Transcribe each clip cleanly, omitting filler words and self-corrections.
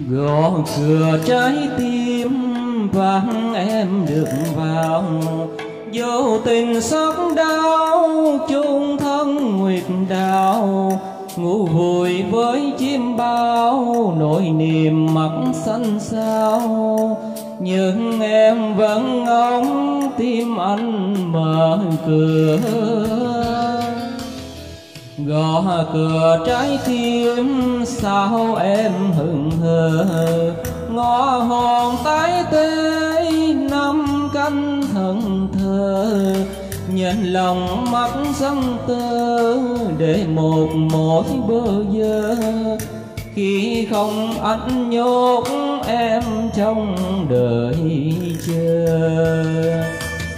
Gõ cửa trái tim vắng em được vào, vô tình xót đau chung thân nguyệt đào. Ngủ vùi với chim bao nỗi niềm mắt xanh xao, nhưng em vẫn ngóng tim anh mở cửa. Gõ cửa trái tim sao em hững hờ, ngõ hồn tái tê năm canh thần thơ. Nhìn lòng mắt sông tơ để một mối bơ vơ, khi không anh nhốt em trong đời chờ.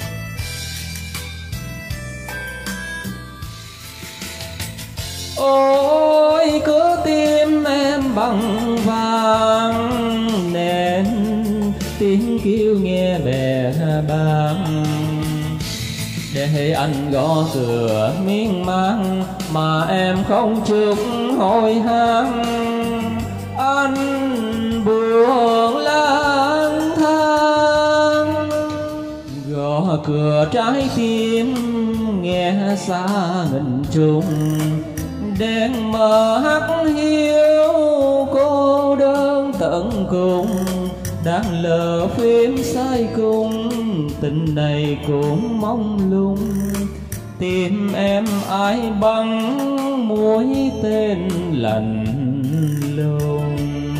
Ôi cửa tim em bằng vàng, nên tiếng kêu nghe bè bàng. Để anh gõ cửa miên man mà em không chút hồi hang. Anh buồn lang thang, gõ cửa trái tim nghe xa nghìn trùng. Đèn mờ hắt hiu cô đơn tận cùng, đang lờ phim say cung tình này cũng mong lung. Tim em ai băng mũi tên lạnh lùng.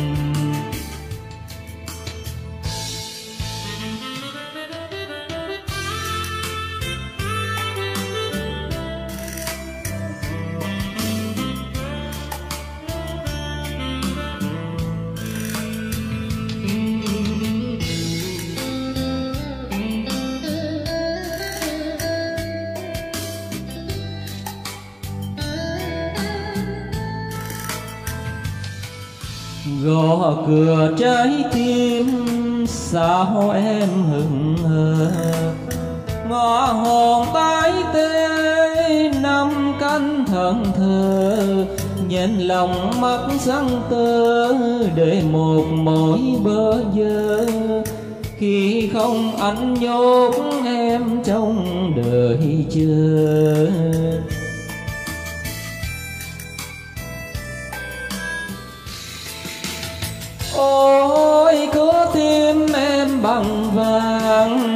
Gõ cửa trái tim sao em hững hờ, ngõ hồn tái tê năm canh thần thơ. Nhìn lòng mắt sáng tơ để một mối bơ vơ, khi không anh nhốt em trong đời chờ. Ôi cửa tim em bằng vàng,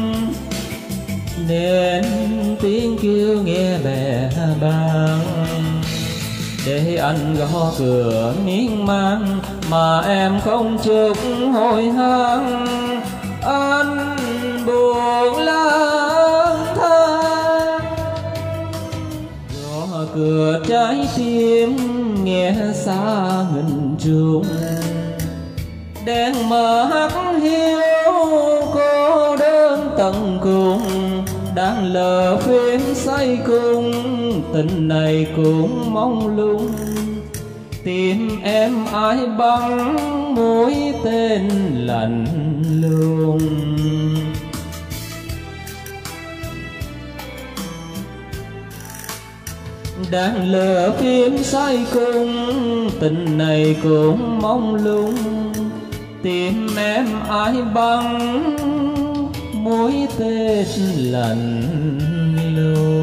nên tiếng kêu nghe bè bàng. Để anh gõ cửa miên man mà em không chút hồi hang. Anh buồn lang thang, gõ cửa trái tim nghe xa nghìn trùng. Đèn mờ hắt hiu cô đơn tận cùng, đang lờ phim say cung tình này cũng mong lung. Tim em ai băng mũi tên lạnh lùng. Đang lờ phim say cung tình này cũng mong lung. Tim em ai băng mũi tên lạnh lùng.